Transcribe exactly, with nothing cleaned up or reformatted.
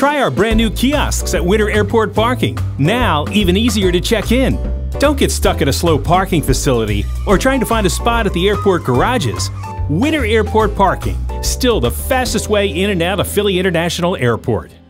Try our brand new kiosks at Winter Airport Parking. Now, even easier to check in. Don't get stuck at a slow parking facility or trying to find a spot at the airport garages. Winter Airport Parking, still the fastest way in and out of Philly International Airport.